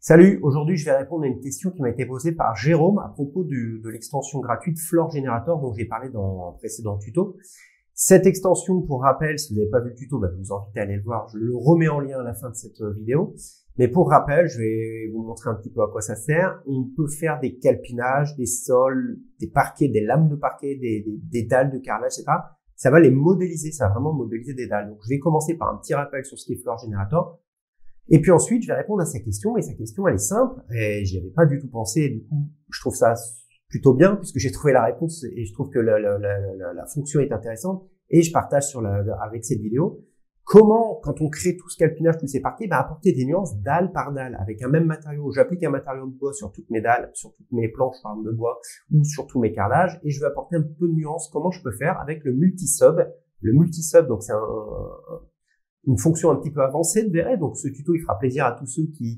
Salut, aujourd'hui je vais répondre à une question qui m'a été posée par Jérôme à propos de l'extension gratuite Floor Generator dont j'ai parlé dans un précédent tuto. Cette extension, pour rappel, si vous n'avez pas vu le tuto, je vous invite à aller le voir, je le remets en lien à la fin de cette vidéo. Mais pour rappel, je vais vous montrer un petit peu à quoi ça sert. On peut faire des calpinages, des sols, des parquets, des lames de parquet, des dalles de carrelage, etc. Ça va les modéliser, ça va vraiment modéliser des dalles. Donc je vais commencer par un petit rappel sur ce qu'est Floor Generator. Et puis ensuite, je vais répondre à sa question, et sa question, elle est simple, et j'y avais pas du tout pensé, et du coup, je trouve ça plutôt bien, puisque j'ai trouvé la réponse, et je trouve que la fonction est intéressante, et je partage avec cette vidéo, comment, quand on crée tout ce calpinage, tous ces parquets, apporter des nuances dalle par dalle, avec un même matériau. J'applique un matériau de bois sur toutes mes dalles, sur toutes mes planches par exemple, de bois, ou sur tous mes carrelages, et je vais apporter un peu de nuance, comment je peux faire avec le multisub. Le multisub, donc c'est une fonction un petit peu avancée de V-Ray, donc ce tuto il fera plaisir à tous ceux qui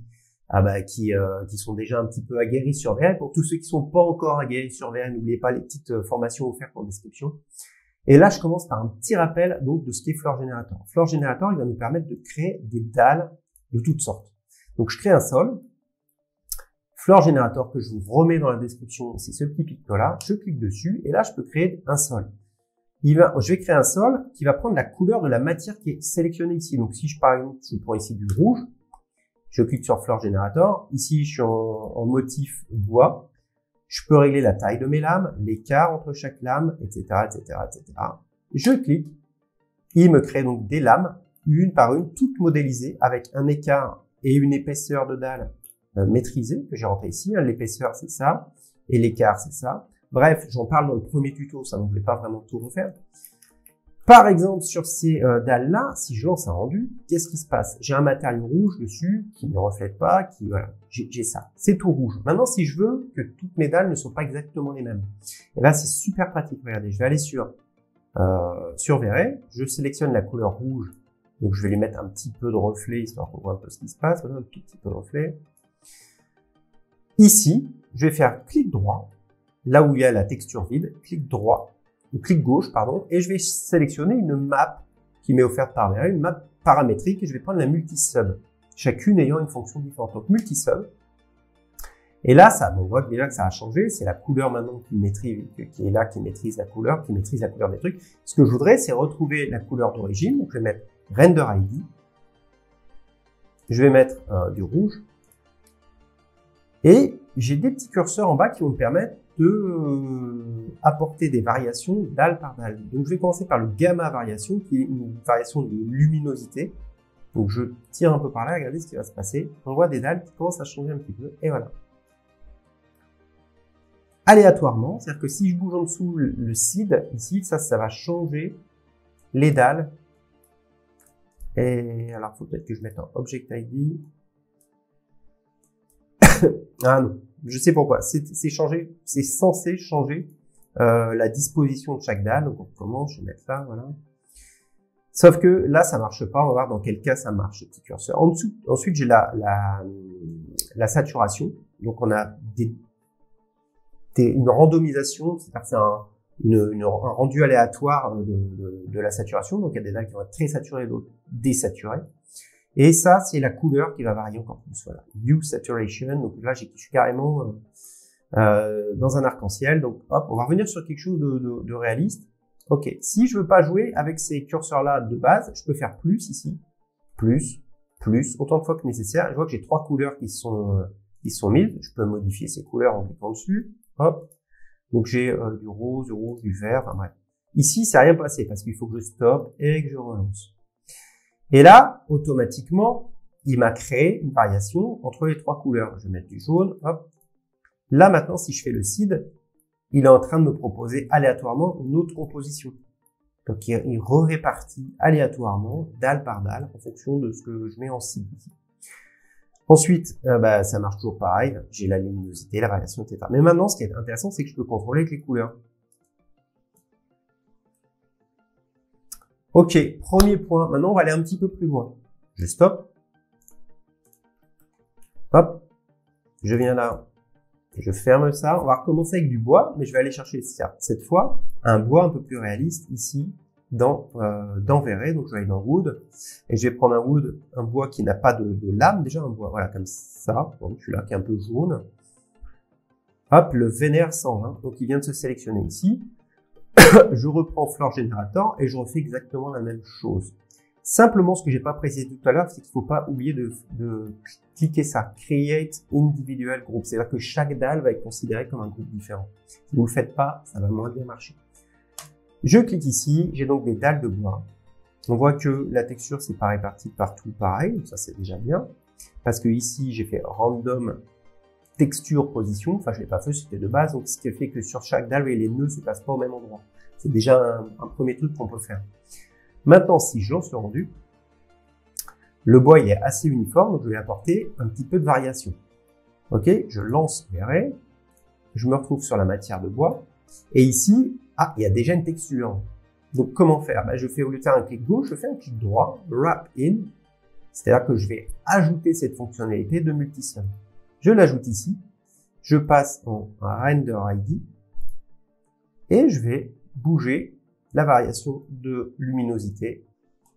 sont déjà un petit peu aguerris sur V-Ray. Pour tous ceux qui sont pas encore aguerris sur V-Ray, n'oubliez pas les petites formations offertes en description. Et là, je commence par un petit rappel donc de ce qu'est Floor Generator. Floor Generator, il va nous permettre de créer des dalles de toutes sortes. Donc je crée un sol. Floor Generator que je vous remets dans la description, c'est ce petit picto-là. Je clique dessus et là, je peux créer un sol. Je vais créer un sol qui va prendre la couleur de la matière qui est sélectionnée ici. Donc si par exemple, je prends ici du rouge, je clique sur Floor Generator. Ici, je suis en motif bois. Je peux régler la taille de mes lames, l'écart entre chaque lame, etc., etc., etc. Je clique. Il me crée donc des lames, une par une, toutes modélisées avec un écart et une épaisseur de dalle maîtrisée que j'ai rentré ici. L'épaisseur, c'est ça. Et l'écart, c'est ça. Bref, j'en parle dans le premier tuto, ça ne voulait pas vraiment tout refaire. Par exemple, sur ces dalles-là, si je lance un rendu, qu'est-ce qui se passe? J'ai un matériau rouge dessus qui ne reflète pas, voilà, j'ai ça. C'est tout rouge. Maintenant, si je veux que toutes mes dalles ne soient pas exactement les mêmes, et là, c'est super pratique. Regardez, je vais aller sur V-Ray, je sélectionne la couleur rouge, donc je vais lui mettre un petit peu de reflet, histoire qu'on voit un peu ce qui se passe. Voilà, un tout petit peu de reflet. Ici, je vais faire clic droit. Là où il y a la texture vide, clic gauche, et je vais sélectionner une map qui m'est offerte par V-Ray, une map paramétrique, et je vais prendre la multisub, chacune ayant une fonction différente. Donc multisub. Et là, on voit déjà que ça a changé, c'est la couleur maintenant qui maîtrise la couleur des trucs. Ce que je voudrais, c'est retrouver la couleur d'origine, donc je vais mettre Render ID, je vais mettre du rouge, et j'ai des petits curseurs en bas qui vont me permettre de apporter des variations dalle par dalle. Donc je vais commencer par le gamma variation qui est une variation de luminosité. Donc je tire un peu par là, regardez ce qui va se passer. On voit des dalles qui commencent à changer un petit peu et voilà. Aléatoirement, c'est-à-dire que si je bouge en dessous le seed, ici, ça va changer les dalles. Et alors faut peut-être que je mette un Object ID. Ah non, je sais pourquoi. C'est censé changer la disposition de chaque dalle. Donc on commence, je vais mettre là, voilà. Sauf que là, ça marche pas. On va voir dans quel cas ça marche, ce petit curseur. En dessous, ensuite, j'ai la saturation. Donc on a une randomisation, c'est-à-dire que c'est un rendu aléatoire de la saturation. Donc il y a des dalles qui vont être très saturées, d'autres désaturées. Et ça, c'est la couleur qui va varier encore plus. Voilà. Hue Saturation. Donc là, je suis carrément dans un arc-en-ciel. Donc hop, on va revenir sur quelque chose de réaliste. Ok. Si je veux pas jouer avec ces curseurs-là de base, je peux faire plus ici. Plus, autant de fois que nécessaire. Je vois que j'ai 3 couleurs qui sont mises. Je peux modifier ces couleurs en cliquant dessus. Hop. Donc j'ai du rose, du vert, enfin bref. Ici, ça n'a rien passé parce qu'il faut que je stoppe et que je relance. Et là, automatiquement, il m'a créé une variation entre les 3 couleurs. Je vais mettre du jaune, hop. Là, maintenant, si je fais le seed, il est en train de me proposer aléatoirement une autre composition. Donc, il répartit aléatoirement, dalle par dalle, en fonction de ce que je mets en seed ici. Ensuite, ça marche toujours pareil. J'ai la luminosité, la variation, etc. Mais maintenant, ce qui est intéressant, c'est que je peux contrôler avec les couleurs. Ok, premier point. Maintenant, on va aller un petit peu plus loin. Je stoppe. Hop. Je viens là. Je ferme ça. On va recommencer avec du bois, mais je vais aller chercher cette fois un bois un peu plus réaliste ici. dans V-Ray. Donc je vais aller dans Wood et je vais prendre un bois qui n'a pas de lame, déjà un bois, voilà, comme ça. Bon, celui-là qui est un peu jaune. Hop, le Vénère 120, donc il vient de se sélectionner ici. Je reprends Floor Generator et je refais exactement la même chose. Simplement, ce que j'ai pas précisé tout à l'heure, c'est qu'il faut pas oublier de cliquer ça, Create Individual Group. C'est-à-dire que chaque dalle va être considérée comme un groupe différent. Si vous le faites pas, ça va moins bien marcher. Je clique ici, j'ai donc des dalles de bois. On voit que la texture, c'est pas réparti partout pareil, donc ça c'est déjà bien. Parce que ici, j'ai fait Random Texture Position, enfin je l'ai pas fait, c'était de base, donc ce qui fait que sur chaque dalle, les nœuds se placent pas au même endroit. C'est déjà un premier truc qu'on peut faire. Maintenant, si je lance le rendu, le bois il est assez uniforme, donc je vais apporter un petit peu de variation. Ok, je lance V-Ray, je me retrouve sur la matière de bois, et ici, il y a déjà une texture. Donc comment faire? Je fais, au lieu de faire un clic gauche, je fais un clic droit, Wrap In, c'est-à-dire que je vais ajouter cette fonctionnalité de Multisum. Je l'ajoute ici, je passe en Render ID, et je vais bouger la variation de luminosité.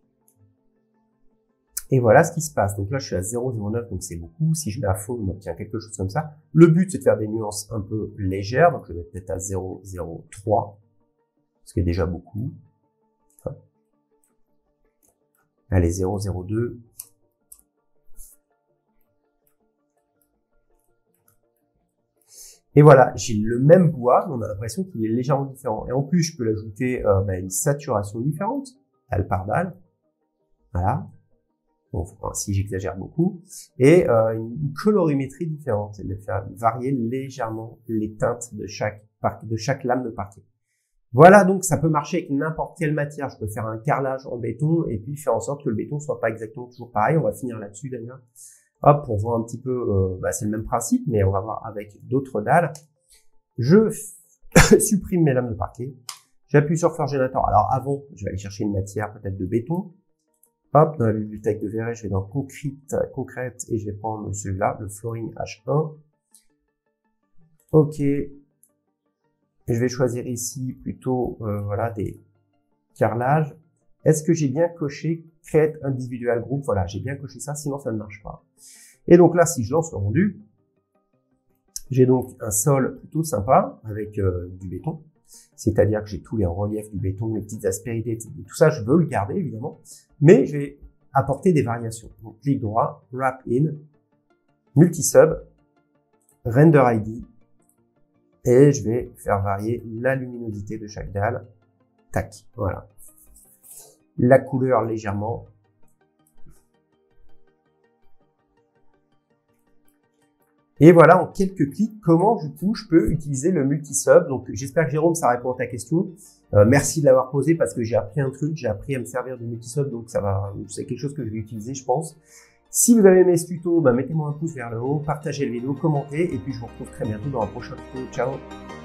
Et voilà ce qui se passe. Donc là, je suis à 0,09, donc c'est beaucoup. Si je mets à fond, on obtient quelque chose comme ça. Le but, c'est de faire des nuances un peu légères. Donc je vais mettre peut-être à 0,03, ce qui est déjà beaucoup. Allez, 0,02. Et voilà, j'ai le même bois, mais on a l'impression qu'il est légèrement différent. Et en plus, je peux l'ajouter une saturation différente, dalle par dalle. Voilà. Bon, si j'exagère beaucoup. Et une colorimétrie différente, c'est de faire varier légèrement les teintes de chaque lame de parquet. Voilà, donc ça peut marcher avec n'importe quelle matière. Je peux faire un carrelage en béton et puis faire en sorte que le béton soit pas exactement toujours pareil. On va finir là-dessus d'ailleurs. Hop, pour voir un petit peu, c'est le même principe, mais on va voir avec d'autres dalles. Je supprime mes lames de parquet. J'appuie sur Floor Generator. Alors avant, je vais aller chercher une matière peut-être de béton. Hop, dans la bibliothèque de V-Ray, je vais dans Concrete et je vais prendre celui-là, le Flooring H1. Ok. Je vais choisir ici plutôt, voilà, des carrelages. Est-ce que j'ai bien coché Create Individual Group? Voilà, j'ai bien coché ça, sinon ça ne marche pas. Et donc là, si je lance le rendu, j'ai donc un sol plutôt sympa avec du béton. C'est-à-dire que j'ai tous les reliefs du béton, les petites aspérités, tout ça, je veux le garder évidemment. Mais je vais apporter des variations. Donc clic droit, Wrap In, Multisub, Render ID, et je vais faire varier la luminosité de chaque dalle. Tac, voilà. La couleur légèrement. Et voilà, en quelques clics, comment du coup je peux utiliser le multisub. Donc j'espère que Jérôme, ça répond à ta question. Merci de l'avoir posé parce que j'ai appris un truc, j'ai appris à me servir de multisub, donc c'est quelque chose que je vais utiliser, je pense. Si vous avez aimé ce tuto, mettez-moi un pouce vers le haut, partagez la vidéo, commentez, et puis je vous retrouve très bientôt dans un prochain tuto. Ciao!